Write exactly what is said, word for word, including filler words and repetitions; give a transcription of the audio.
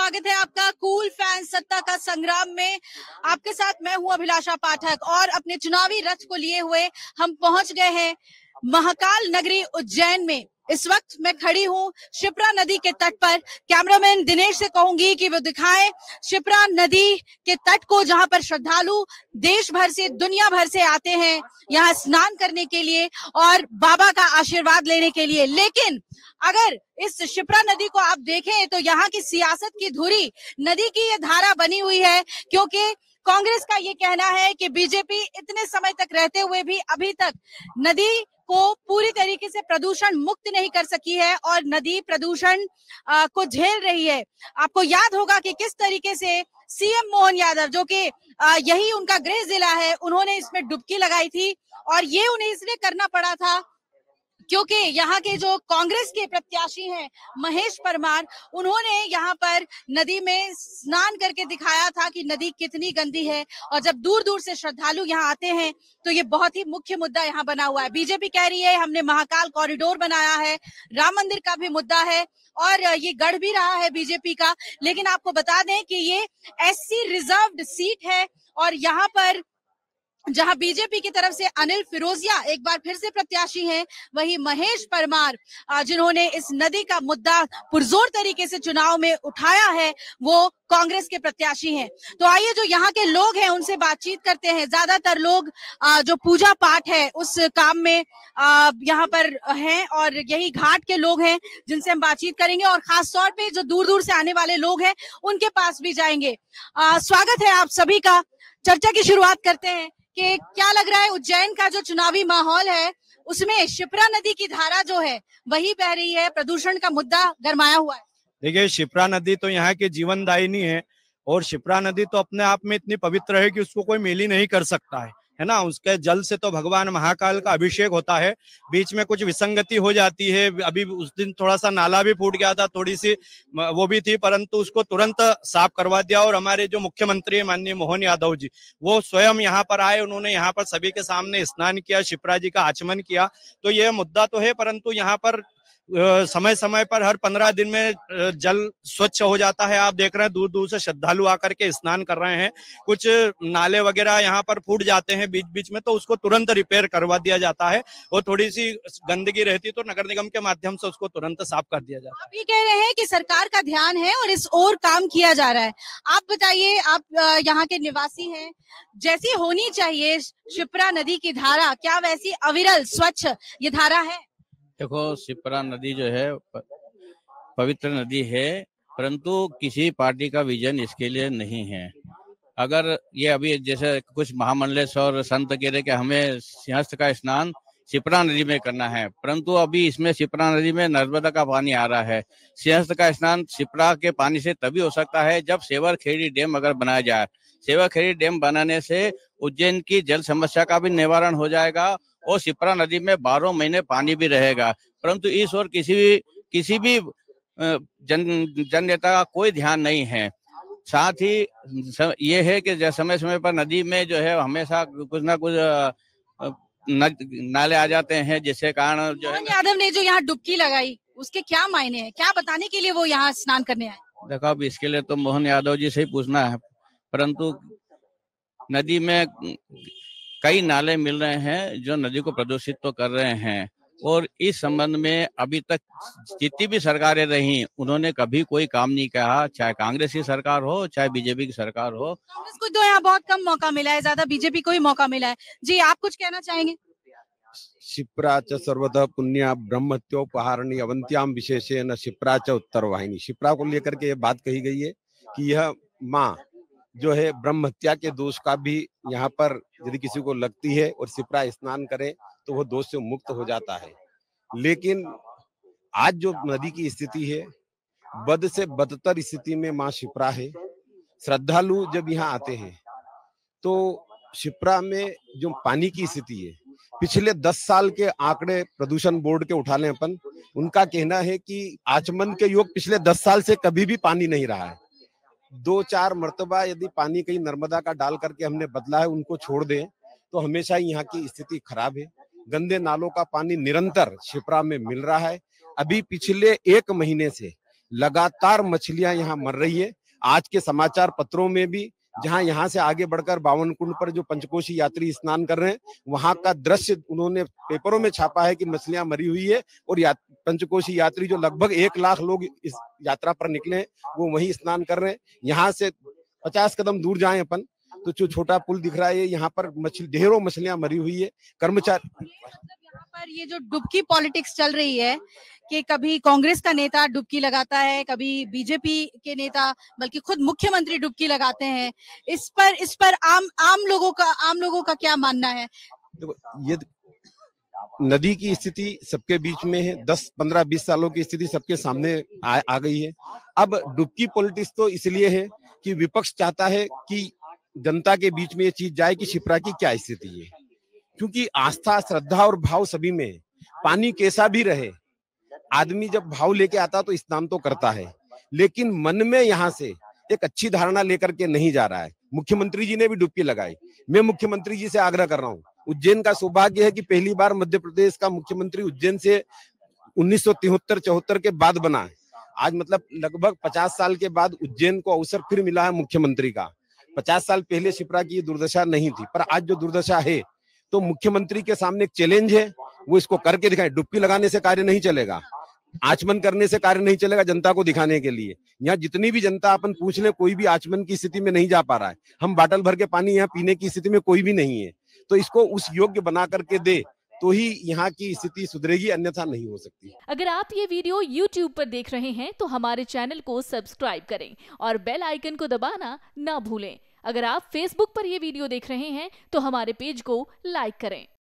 स्वागत है आपका कूल फैन सत्ता का संग्राम में। आपके साथ मैं हूं अभिलाषा पाठक और अपने चुनावी रथ को लिए हुए हम पहुंच गए हैं महाकाल नगरी उज्जैन में। इस वक्त मैं खड़ी हूं शिप्रा नदी के तट पर। कैमरामैन दिनेश से कहूंगी कि वो दिखाएं शिप्रा नदी के तट को, जहां पर श्रद्धालु देश भर से, दुनिया भर से आते हैं यहाँ स्नान करने के लिए और बाबा का आशीर्वाद लेने के लिए। लेकिन अगर इस शिप्रा नदी को आप देखें तो यहाँ की सियासत की धुरी नदी की ये धारा बनी हुई है, क्योंकि कांग्रेस का ये कहना है कि बीजेपी इतने समय तक रहते हुए भी अभी तक नदी को पूरी तरीके से प्रदूषण मुक्त नहीं कर सकी है और नदी प्रदूषण को झेल रही है। आपको याद होगा कि किस तरीके से सीएम मोहन यादव, जो कि यही उनका गृह जिला है, उन्होंने इसमें डुबकी लगाई थी और ये उन्हें इसलिए करना पड़ा था क्योंकि यहाँ के जो कांग्रेस के प्रत्याशी हैं महेश परमार, उन्होंने यहाँ पर नदी में स्नान करके दिखाया था कि नदी कितनी गंदी है। और जब दूर दूर से श्रद्धालु यहाँ आते हैं तो ये बहुत ही मुख्य मुद्दा यहाँ बना हुआ है। बीजेपी कह रही है हमने महाकाल कॉरिडोर बनाया है, राम मंदिर का भी मुद्दा है और ये गढ़ भी रहा है बीजेपी का। लेकिन आपको बता दें कि ये एससी रिजर्व्ड सीट है और यहाँ पर जहां बीजेपी की तरफ से अनिल फिरोजिया एक बार फिर से प्रत्याशी हैं, वहीं महेश परमार जिन्होंने इस नदी का मुद्दा पुरजोर तरीके से चुनाव में उठाया है, वो कांग्रेस के प्रत्याशी हैं। तो आइए जो यहाँ के लोग हैं उनसे बातचीत करते हैं। ज्यादातर लोग जो पूजा पाठ है उस काम में यहाँ पर हैं और यही घाट के लोग हैं जिनसे हम बातचीत करेंगे और खास तौर पे जो दूर दूर से आने वाले लोग हैं उनके पास भी जाएंगे। आ, स्वागत है आप सभी का। चर्चा की शुरुआत करते हैं कि क्या लग रहा है उज्जैन का जो चुनावी माहौल है उसमें शिप्रा नदी की धारा जो है वही बह रही है, प्रदूषण का मुद्दा गरमाया हुआ है। देखिए, शिप्रा नदी तो यहाँ की जीवनदायिनी है और शिप्रा नदी तो अपने आप में इतनी पवित्र है कि उसको कोई मेल ही नहीं कर सकता है, है ना। उसके जल से तो भगवान महाकाल का अभिषेक होता है। बीच में कुछ विसंगति हो जाती है, अभी उस दिन थोड़ा सा नाला भी फूट गया था, थोड़ी सी वो भी थी, परंतु उसको तुरंत साफ करवा दिया। और हमारे जो मुख्यमंत्री माननीय मोहन यादव जी, वो स्वयं यहाँ पर आए, उन्होंने यहाँ पर सभी के सामने स्नान किया, शिप्रा जी का आचमन किया। तो ये मुद्दा तो है, परंतु यहाँ पर समय समय पर हर पंद्रह दिन में जल स्वच्छ हो जाता है। आप देख रहे हैं दूर दूर से श्रद्धालु आकर के स्नान कर रहे हैं। कुछ नाले वगैरह यहाँ पर फूट जाते हैं बीच बीच में, तो उसको तुरंत रिपेयर करवा दिया जाता है। और थोड़ी सी गंदगी रहती तो नगर निगम के माध्यम से उसको तुरंत साफ कर दिया जाता है। आप ये कह रहे हैं कि सरकार का ध्यान है और इस ओर काम किया जा रहा है। आप बताइए, आप यहाँ के निवासी हैं, जैसी होनी चाहिए शिप्रा नदी की धारा, क्या वैसी अविरल स्वच्छ ये धारा है? देखो, शिप्रा नदी जो है पवित्र नदी है, परंतु किसी पार्टी का विजन इसके लिए नहीं है। अगर ये अभी जैसे कुछ महामंडलेश और संत कह रहे कि हमें सिंहस्थ का स्नान शिप्रा नदी में करना है, परंतु अभी इसमें शिप्रा नदी में नर्मदा का पानी आ रहा है। सिंहस्थ का स्नान शिप्रा के पानी से तभी हो सकता है जब सेवर खेड़ी डैम अगर बनाया जाए। सेवर खेड़ी डैम बनाने से उज्जैन की जल समस्या का भी निवारण हो जाएगा और शिप्रा नदी में बारह महीने पानी भी रहेगा। परंतु इस ओर किसी भी किसी भी जन जन नेता का कोई ध्यान नहीं है। साथ ही ये है कि समय समय पर नदी में जो है हमेशा कुछ ना कुछ न, नाले आ जाते हैं, जिसके कारण जो है यादव ने जो यहाँ डुबकी लगाई उसके क्या मायने हैं, क्या बताने के लिए वो यहाँ स्नान करने आए? देखो, अब इसके लिए तो मोहन यादव जी से ही पूछना है, परंतु नदी में कई नाले मिल रहे हैं जो नदी को प्रदूषित तो कर रहे हैं। और इस संबंध में अभी तक जितनी भी सरकारें रही उन्होंने कभी कोई काम नहीं कहा, चाहे कांग्रेस की सरकार हो चाहे बीजेपी की सरकार हो। कांग्रेस को तो यहाँ बहुत कम मौका मिला है, ज्यादा बीजेपी को ही मौका मिला है। जी, आप कुछ कहना चाहेंगे? शिप्रा च सर्वतः पुण्या ब्रह्मत्योपहारणी अवंत्याम विशेषेण शिप्रा च उत्तरवाहिनी। शिप्रा को लेकर के ये बात कही गई है कि यह माँ जो है ब्रह्म हत्या के दोष का भी यहाँ पर यदि किसी को लगती है और शिप्रा स्नान करे तो वो दोष से मुक्त हो जाता है। लेकिन आज जो नदी की स्थिति है, बद से बदतर स्थिति में माँ शिप्रा है। श्रद्धालु जब यहाँ आते हैं तो शिप्रा में जो पानी की स्थिति है, पिछले दस साल के आंकड़े प्रदूषण बोर्ड के उठा लें अपन, उनका कहना है कि आचमन के योग पिछले दस साल से कभी भी पानी नहीं रहा है। दो चार मर्तबा यदि पानी कहीं नर्मदा का डाल करके हमने बदला है, उनको छोड़ दें तो हमेशा ही यहाँ की स्थिति खराब है। गंदे नालों का पानी निरंतर शिप्रा में मिल रहा है। अभी पिछले एक महीने से लगातार मछलियां यहाँ मर रही है। आज के समाचार पत्रों में भी जहां यहाँ से आगे बढ़कर बावन कुंड पर जो पंचकोशी यात्री स्नान कर रहे हैं, वहां का दृश्य उन्होंने पेपरों में छापा है कि मछलियां मरी हुई है और या, पंचकोशी यात्री जो लगभग एक लाख लोग इस यात्रा पर निकले हैं, वो वहीं स्नान कर रहे हैं। यहाँ से पचास कदम दूर जाएं अपन तो जो छोटा पुल दिख रहा है, यहाँ पर मछली ढेरों मछलियां मरी हुई है। कर्मचारी यहाँ पर ये जो डुबकी पॉलिटिक्स चल रही है कि कभी कांग्रेस का नेता डुबकी लगाता है, कभी बीजेपी के नेता, बल्कि खुद मुख्यमंत्री डुबकी लगाते हैं, इस पर इस पर आम आम लोगों का आम लोगों का क्या मानना है? देखो, ये नदी की स्थिति सबके बीच में है। दस पंद्रह बीस सालों की स्थिति सबके सामने आ, आ गई है। अब डुबकी पॉलिटिक्स तो इसलिए है कि विपक्ष चाहता है कि जनता के बीच में ये चीज जाए कि शिप्रा की क्या स्थिति है, क्योंकि आस्था, श्रद्धा और भाव सभी में है। पानी कैसा भी रहे, आदमी जब भाव लेके आता तो स्नान तो करता है, लेकिन मन में यहाँ से एक अच्छी धारणा लेकर के नहीं जा रहा है। मुख्यमंत्री जी ने भी डुबकी लगाई। मैं मुख्यमंत्री जी से आग्रह कर रहा हूँ, उज्जैन का सौभाग्य है कि पहली बार मध्य प्रदेश का मुख्यमंत्री उज्जैन से उन्नीस सौ तिहत्तर चौहत्तर के बाद बना है। आज मतलब लगभग पचास साल के बाद उज्जैन को अवसर फिर मिला है मुख्यमंत्री का। पचास साल पहले शिप्रा की दुर्दशा नहीं थी, पर आज जो दुर्दशा है, तो मुख्यमंत्री के सामने एक चैलेंज है, वो इसको करके दिखाएं। डुबकी लगाने से कार्य नहीं चलेगा, आचमन करने से कार्य नहीं चलेगा। जनता को दिखाने के लिए यहाँ जितनी भी जनता अपन पूछ ले, कोई भी आचमन की स्थिति में नहीं जा पा रहा है। हम बाटल भर के पानी यहाँ पीने की स्थिति में कोई भी नहीं है, तो इसको उस योग्य बना करके दे तो ही यहाँ की स्थिति सुधरेगी, अन्यथा नहीं हो सकती। अगर आप ये वीडियो यूट्यूब पर देख रहे हैं तो हमारे चैनल को सब्सक्राइब करें और बेल आइकन को दबाना ना भूलें। अगर आप फेसबुक पर ये वीडियो देख रहे हैं तो हमारे पेज को लाइक करें।